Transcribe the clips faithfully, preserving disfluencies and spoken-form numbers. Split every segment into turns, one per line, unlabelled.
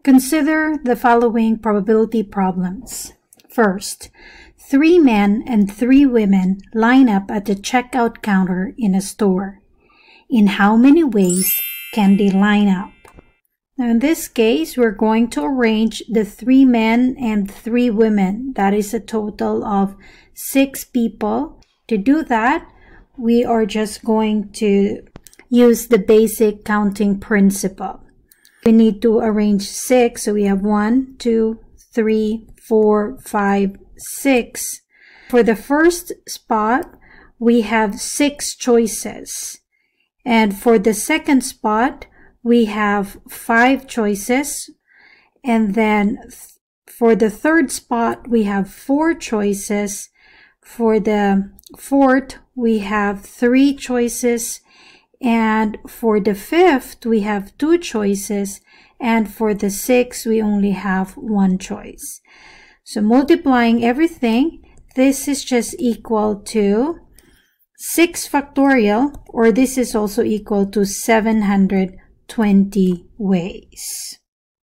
Consider the following probability problems. First, three men and three women line up at the checkout counter in a store. In how many ways can they line up? Now in this case, we're going to arrange the three men and three women. That is a total of six people. To do that, we are just going to use the basic counting principle. We need to arrange six, so we have one, two, three, four, five, six. For the first spot, we have six choices. And for the second spot, we have five choices. And then for the third spot, we have four choices. For the fourth, we have three choices. And for the fifth, we have two choices. And for the sixth, we only have one choice. So multiplying everything, this is just equal to six factorial, or this is also equal to seven hundred twenty ways.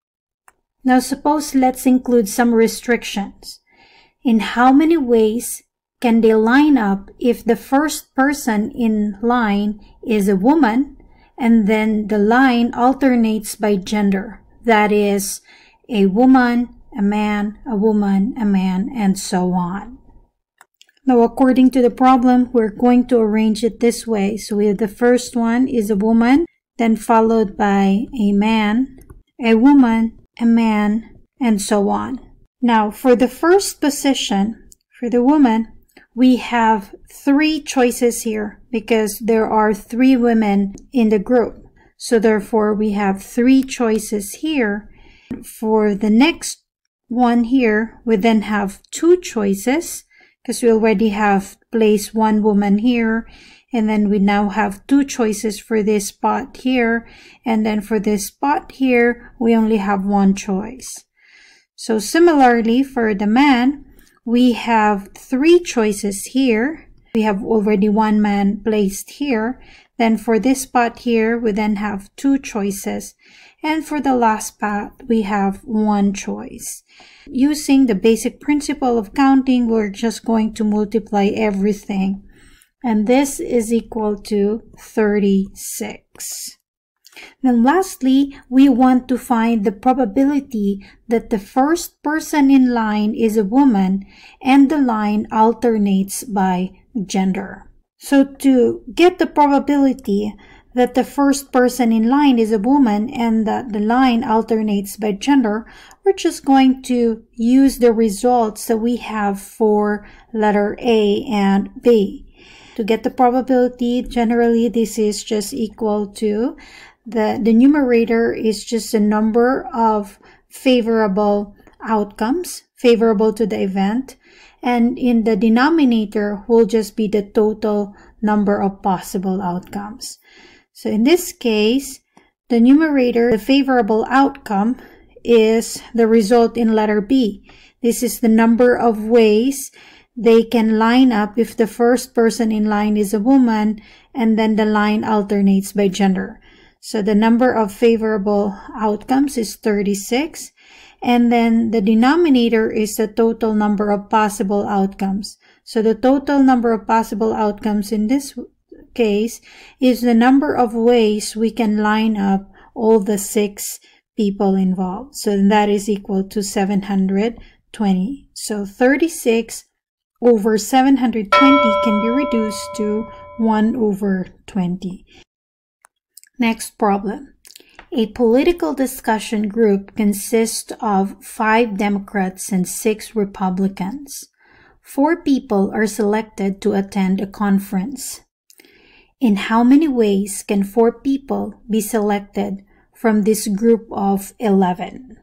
Now suppose let's include some restrictions. In how many ways can they line up if the first person in line is a woman and then the line alternates by gender? That is, a woman, a man, a woman, a man, and so on. Now according to the problem, we're going to arrange it this way. So we have the first one is a woman, then followed by a man, a woman, a man, and so on. Now for the first position, for the woman, we have three choices here because there are three women in the group. So therefore, we have three choices here. For the next one here, we then have two choices because we already have placed one woman here. And then we now have two choices for this spot here. And then for this spot here, we only have one choice. So similarly, for the man, we have three choices here. We have already one man placed here. Then for this spot here, we then have two choices. And for the last spot, we have one choice. Using the basic principle of counting, we're just going to multiply everything. And this is equal to thirty-six. Then lastly, we want to find the probability that the first person in line is a woman and the line alternates by gender. So to get the probability that the first person in line is a woman and that the line alternates by gender, we're just going to use the results that we have for letter A and B. To get the probability, generally this is just equal to The, the numerator is just a number of favorable outcomes, favorable to the event. And in the denominator will just be the total number of possible outcomes. So in this case, the numerator, the favorable outcome, is the result in letter B. This is the number of ways they can line up if the first person in line is a woman and then the line alternates by gender. So the number of favorable outcomes is thirty-six. And then the denominator is the total number of possible outcomes. So the total number of possible outcomes in this case is the number of ways we can line up all the six people involved. So that is equal to seven hundred twenty. So thirty-six over seven hundred twenty can be reduced to one over twenty. Next problem. A political discussion group consists of five Democrats and six Republicans. Four people are selected to attend a conference. In how many ways can four people be selected from this group of eleven?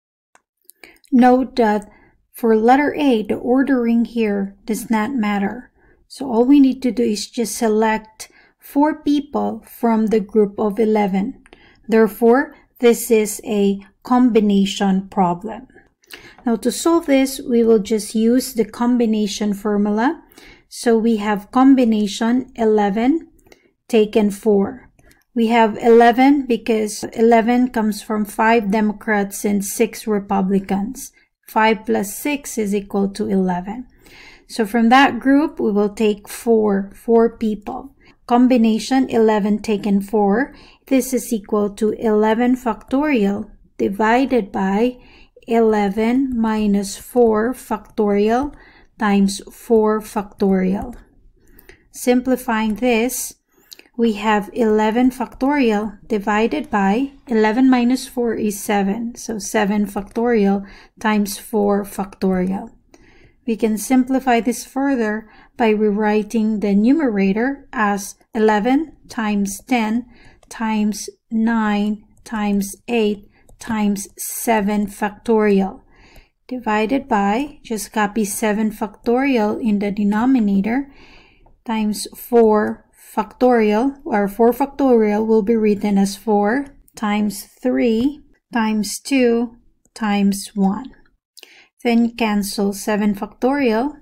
Note that for letter A, the ordering here does not matter. So all we need to do is just select four people from the group of eleven. Therefore, this is a combination problem. Now to solve this, we will just use the combination formula. So we have combination eleven taken four. We have eleven because eleven comes from five Democrats and six Republicans. five plus six is equal to eleven. So from that group, we will take four, four people. Combination eleven taken four, this is equal to eleven factorial divided by eleven minus four factorial times four factorial. Simplifying this, we have eleven factorial divided by eleven minus four is seven. So seven factorial times four factorial. We can simplify this further by rewriting the numerator as eleven times ten times nine times eight times seven factorial. Divided by, just copy seven factorial in the denominator, times four factorial, or four factorial will be written as four times three times two times one. Then cancel seven factorial.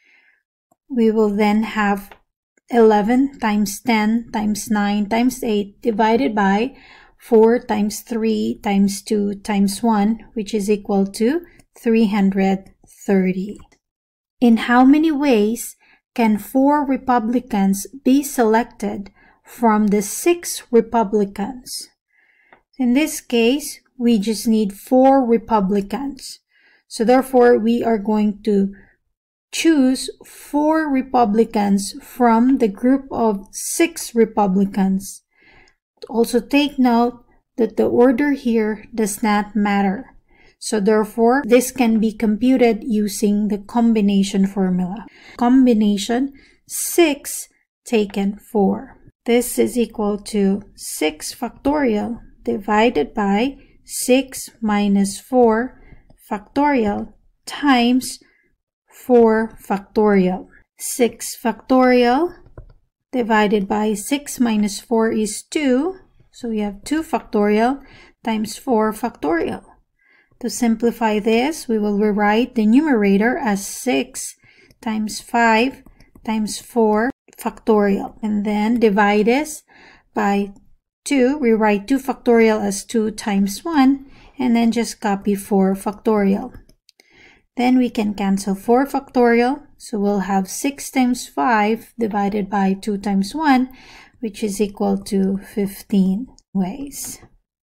We will then have eleven times ten times nine times eight divided by four times three times two times one, which is equal to three hundred thirty. In how many ways can four Republicans be selected from the six Republicans? In this case, we just need four Republicans. So therefore, we are going to choose four Republicans from the group of six Republicans. Also take note that the order here does not matter. So therefore, this can be computed using the combination formula. Combination six taken four. This is equal to six factorial divided by six minus four factorial times four factorial. six factorial divided by six minus four is two. So we have two factorial times four factorial. To simplify this, we will rewrite the numerator as six times five times four factorial. And then divide this by two. We write two factorial as two times one. And then just copy four factorial. Then we can cancel four factorial. So we'll have six times five divided by two times one, which is equal to fifteen ways.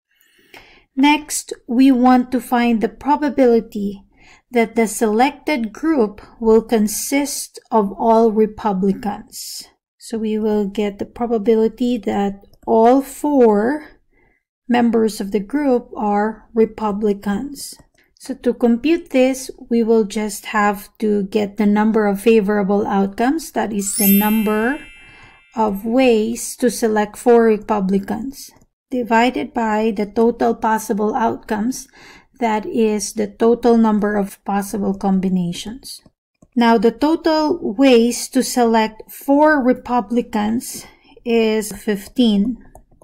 Next, we want to find the probability that the selected group will consist of all Republicans. So we will get the probability that all four members of the group are Republicans. So to compute this, we will just have to get the number of favorable outcomes, that is the number of ways to select four Republicans, divided by the total possible outcomes, that is the total number of possible combinations. Now the total ways to select four Republicans is fifteen.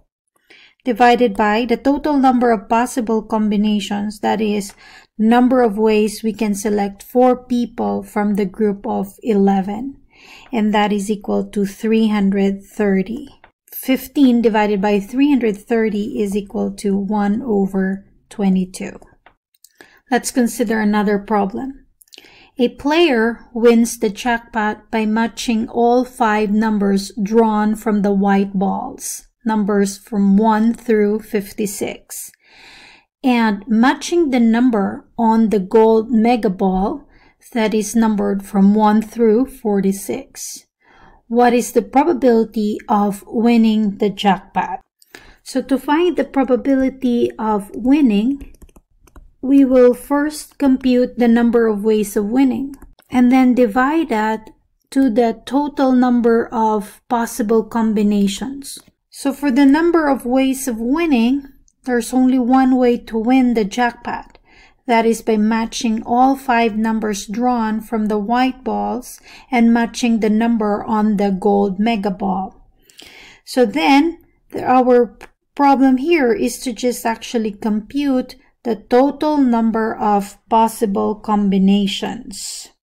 Divided by the total number of possible combinations, that is number of ways we can select four people from the group of eleven, and that is equal to three hundred thirty. fifteen divided by three hundred thirty is equal to one over twenty-two. Let's consider another problem. A player wins the jackpot by matching all five numbers drawn from the white balls, numbers from one through fifty-six, and matching the number on the gold mega ball that is numbered from one through forty-six. What is the probability of winning the jackpot? So to find the probability of winning, we will first compute the number of ways of winning and then divide that to the total number of possible combinations. So for the number of ways of winning, there's only one way to win the jackpot. That is by matching all five numbers drawn from the white balls and matching the number on the gold mega ball. So then our problem here is to just actually compute the total number of possible combinations.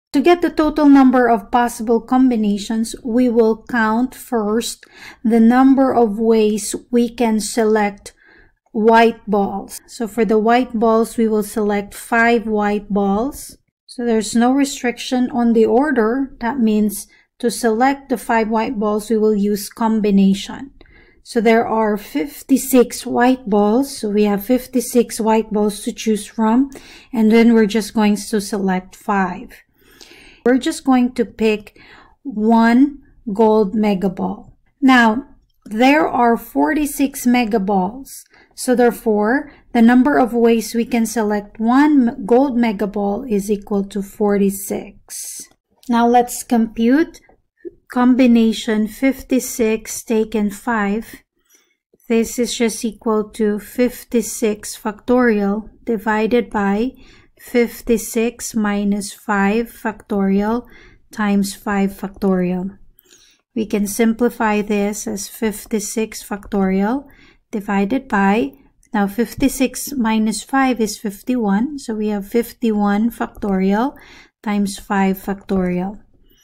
To get the total number of possible combinations, we will count first the number of ways we can select white balls. So for the white balls, we will select five white balls. So there's no restriction on the order. That means to select the five white balls, we will use combination. So there are fifty-six white balls. So we have fifty-six white balls to choose from. And then we're just going to select five. We're just going to pick one gold mega ball. Now, there are forty-six mega balls. So therefore, the number of ways we can select one gold mega ball is equal to forty-six. Now let's compute combination fifty-six taken five. This is just equal to fifty-six factorial divided by fifty-six minus five factorial times five factorial. We can simplify this as fifty-six factorial divided by, now fifty-six minus five is fifty-one, so we have fifty-one factorial times five factorial.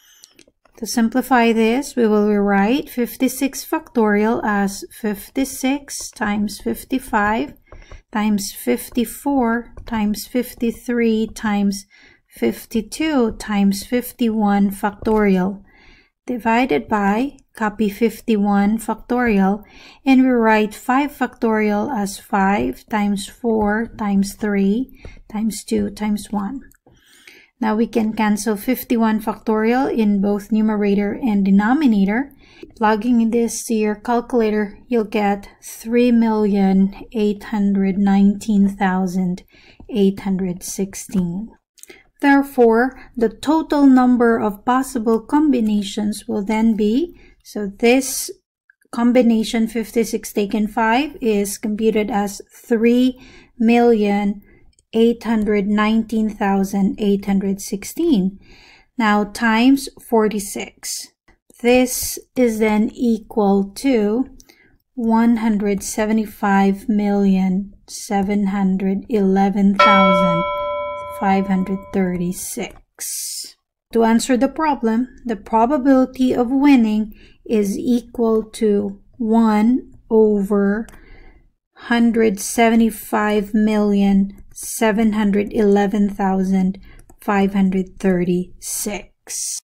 To simplify this, we will rewrite fifty-six factorial as fifty-six times fifty-five times fifty-four times fifty-three times fifty-two times fifty-one factorial divided by, copy fifty-one factorial, and we write five factorial as five times four times three times two times one. Now we can cancel fifty-one factorial in both numerator and denominator. Plugging this to your calculator, you'll get three million eight hundred nineteen thousand eight hundred sixteen. Therefore, the total number of possible combinations will then be, so this combination fifty-six taken five is computed as three million eight hundred nineteen thousand eight hundred sixteen. Now times forty-six. This is then equal to one hundred seventy-five million seven hundred eleven thousand five hundred thirty-six. To answer the problem, the probability of winning is equal to one over one hundred seventy-five million seven hundred eleven thousand five hundred thirty-six.